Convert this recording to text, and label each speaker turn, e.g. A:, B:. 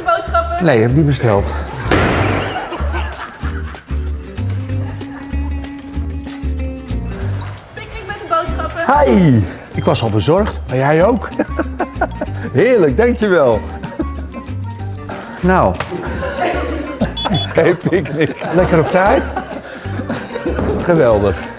A: de boodschappen?
B: Nee, ik heb niet besteld.
A: Picknick met de boodschappen.
B: Hi! Ik was al bezorgd, maar jij ook? Heerlijk, dankjewel. Nou. Hey, picknick. Lekker op tijd? Geweldig.